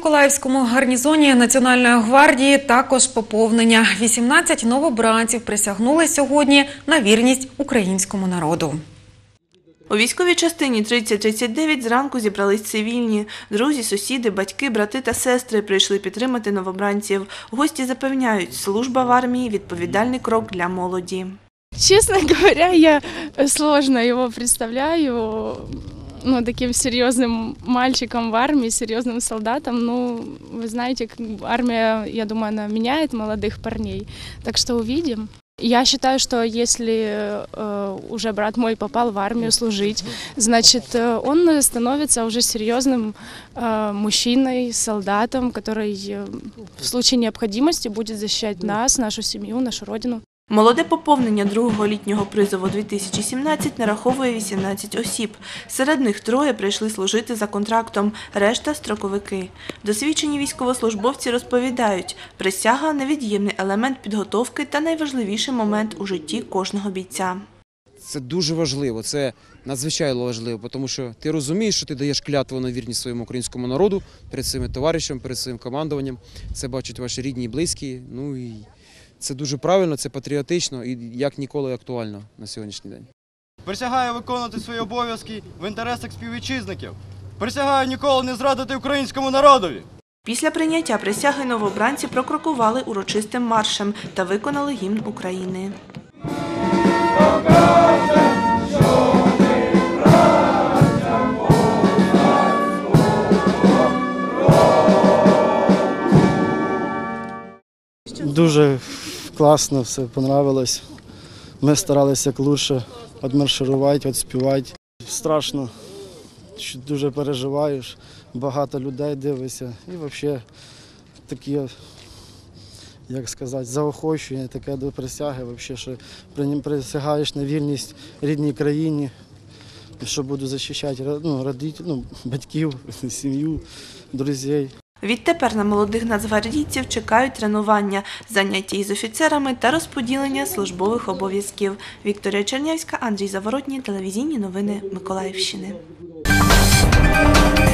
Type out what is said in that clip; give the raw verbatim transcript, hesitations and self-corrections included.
Миколаївському гарнізоні Національної гвардії також поповнення. вісімнадцять новобранців присягнули сьогодні на вірність українському народу. У військовій частині тридцять тридцять дев'ять зранку зібрались цивільні. Друзі, сусіди, батьки, брати та сестри прийшли підтримати новобранців. Гості запевняють, служба в армії – відповідальний крок для молоді. Честно говоря, я сложно его представляю, ну, таким серьезным мальчиком в армии, серьезным солдатом. Ну, вы знаете, армия, я думаю, она меняет молодых парней, так что увидим. Я считаю, что если э, уже брат мой попал в армию служить, значит, он становится уже серьезным э, мужчиной, солдатом, который э, в случае необходимости будет защищать нас, нашу семью, нашу родину. Молоде поповнення другого літнього призову дві тисячі сімнадцять нараховує вісімнадцять осіб. Серед них троє прийшли служити за контрактом, решта – строковики. Досвідчені військовослужбовці розповідають, присяга – невід'ємний елемент підготовки та найважливіший момент у житті кожного бійця. Це дуже важливо, це надзвичайно важливо, тому що ти розумієш, що ти даєш клятву на вірність своєму українському народу, перед своїми товаришами, перед своїм командуванням. Це бачать ваші рідні і близькі. Ну і це дуже правильно, це патріотично і як ніколи актуально на сьогоднішній день. Присягаю виконувати свої обов'язки в інтересах співвітчизників. Присягаю ніколи не зрадити українському народові. Після прийняття присяги новобранці прокрокували урочистим маршем та виконали гімн України. Дуже класно, все понравилось. Ми старалися як краще відмарширувати, відспівати. Страшно, що дуже переживаєш, багато людей дивишся. І взагалі такі, як сказати, заохочення, таке до присяги, взагалі, що присягаєш на вірність рідній країні, що буду захищати ну, родителів, ну, батьків, сім'ю, друзів. Відтепер на молодих нацгвардійців чекають тренування, заняття із офіцерами та розподілення службових обов'язків. Вікторія Чернявська, Андрій Заворотній, телевізійні новини Миколаївщини.